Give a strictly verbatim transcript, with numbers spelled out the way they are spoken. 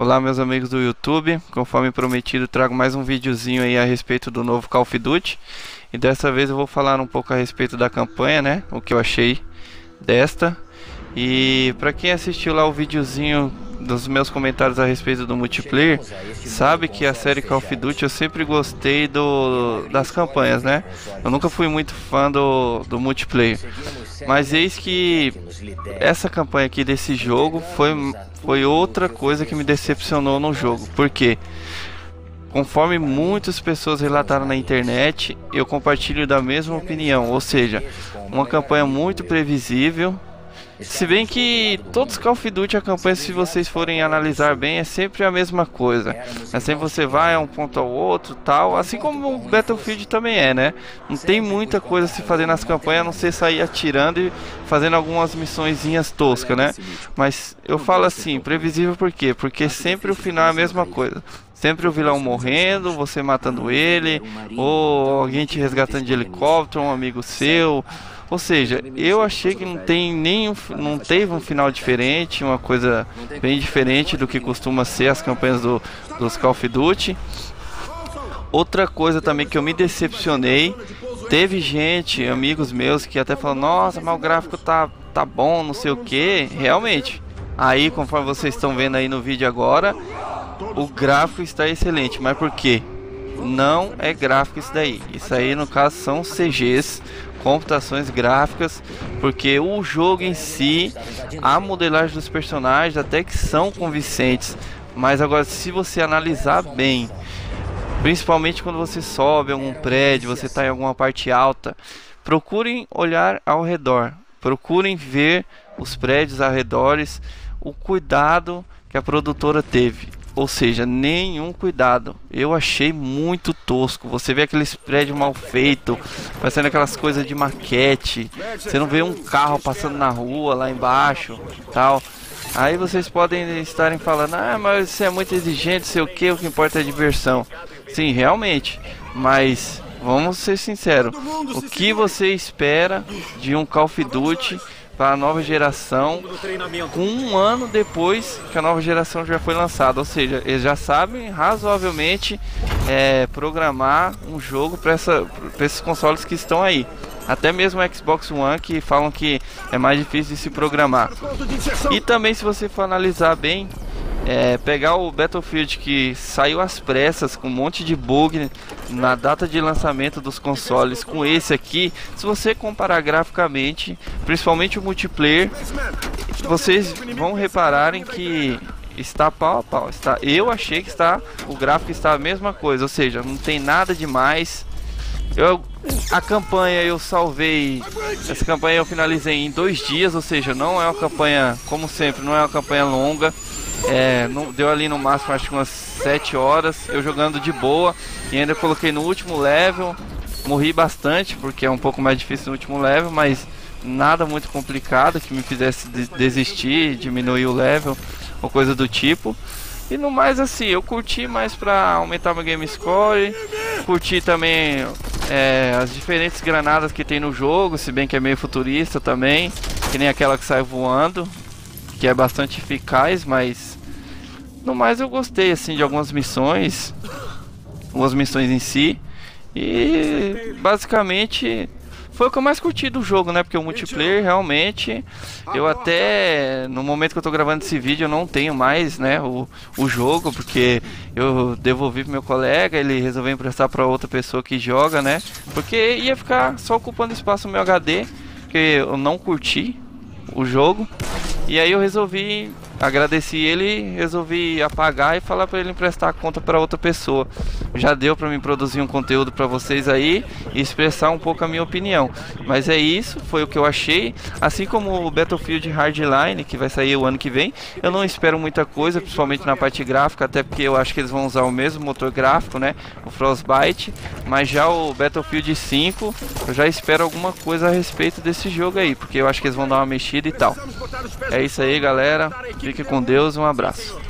Olá meus amigos do YouTube, conforme prometido trago mais um videozinho aí a respeito do novo Call of Duty. E dessa vez eu vou falar um pouco a respeito da campanha, né, o que eu achei desta. E para quem assistiu lá o videozinho dos meus comentários a respeito do multiplayer, sabe que a série Call of Duty eu sempre gostei do, das campanhas, né? Eu nunca fui muito fã do, do multiplayer. Mas eis que essa campanha aqui desse jogo foi, foi outra coisa que me decepcionou no jogo. Por quê? Conforme muitas pessoas relataram na internet, eu compartilho da mesma opinião. Ou seja, uma campanha muito previsível. Se bem que todos os Call of Duty, a campanha, se vocês forem analisar bem, é sempre a mesma coisa. É sempre você vai a um ponto ao outro, tal. Assim como o Battlefield também é, né? Não tem muita coisa a se fazer nas campanhas, a não ser sair atirando e fazendo algumas missõezinhas toscas, né? Mas eu falo assim, previsível por quê? Porque sempre o final é a mesma coisa. Sempre o vilão morrendo, você matando ele, ou alguém te resgatando de helicóptero, um amigo seu. Ou seja, eu achei que não tem nenhum, não teve um final diferente, uma coisa bem diferente do que costuma ser as campanhas do, dos Call of Duty. Outra coisa também que eu me decepcionei, teve gente, amigos meus, que até falaram, nossa, mas o gráfico tá, tá bom, não sei o que. Realmente, aí conforme vocês estão vendo aí no vídeo agora, o gráfico está excelente. Mas por quê? Não é gráfico isso daí. Isso aí no caso são C Gs, computações gráficas, porque o jogo em si, a modelagem dos personagens até que são convincentes, mas agora se você analisar bem, principalmente quando você sobe algum prédio, você está em alguma parte alta, procurem olhar ao redor, procurem ver os prédios ao redor, o cuidado que a produtora teve. Ou seja, nenhum cuidado. Eu achei muito tosco. Você vê aqueles prédios mal feitos, parecendo aquelas coisas de maquete. Você não vê um carro passando na rua lá embaixo, tal. Aí vocês podem estarem falando, ah, mas você é muito exigente, sei o que, o que importa é a diversão. Sim, realmente. Mas vamos ser sinceros. O que você espera de um Call of Duty para a nova geração, com um ano depois que a nova geração já foi lançada? Ou seja, eles já sabem razoavelmente é, programar um jogo para esses consoles que estão aí. Até mesmo o Xbox One, que falam que é mais difícil de se programar. E também, se você for analisar bem, é, pegar o Battlefield, que saiu às pressas com um monte de bug na data de lançamento dos consoles, com esse aqui, se você comparar graficamente, principalmente o multiplayer, vocês vão repararem que está pau a pau. Está, eu achei que está, o gráfico está a mesma coisa, ou seja, não tem nada demais. Eu, a campanha eu salvei, essa campanha eu finalizei em dois dias, ou seja, não é uma campanha, como sempre, não é uma campanha longa. É, não, deu ali no máximo acho que umas sete horas, eu jogando de boa, e ainda coloquei no último level. Morri bastante porque é um pouco mais difícil no último level, mas nada muito complicado que me fizesse desistir, diminuir o level ou coisa do tipo. E no mais, assim, eu curti mais pra aumentar meu game score. Curti também é, as diferentes granadas que tem no jogo, se bem que é meio futurista também, que nem aquela que sai voando, que é bastante eficaz. Mas no mais eu gostei assim de algumas missões, algumas missões em si. E basicamente foi o que eu mais curti do jogo, né? Porque o multiplayer realmente, eu até no momento que eu tô gravando esse vídeo eu não tenho mais, né, o, o jogo, porque eu devolvi pro meu colega, ele resolveu emprestar para outra pessoa que joga, né? Porque ia ficar só ocupando espaço no meu H D, porque eu não curti o jogo. E aí eu resolvi, agradeci ele, resolvi apagar e falar para ele emprestar a conta para outra pessoa. Já deu para mim produzir um conteúdo para vocês aí e expressar um pouco a minha opinião. Mas é isso, foi o que eu achei. Assim como o Battlefield Hardline, que vai sair o ano que vem, eu não espero muita coisa, principalmente na parte gráfica, até porque eu acho que eles vão usar o mesmo motor gráfico, né, o Frostbite. Mas já o Battlefield cinco, eu já espero alguma coisa a respeito desse jogo aí, porque eu acho que eles vão dar uma mexida e tal. É isso aí, galera. Fique com Deus, um abraço.